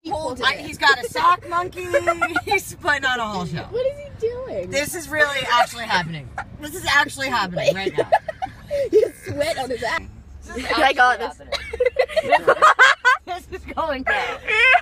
He's got a sock monkey. He's putting on a whole show. What is he doing? This is really actually happening. This is actually happening right now. You sweat on his ass. I got this. This is going down.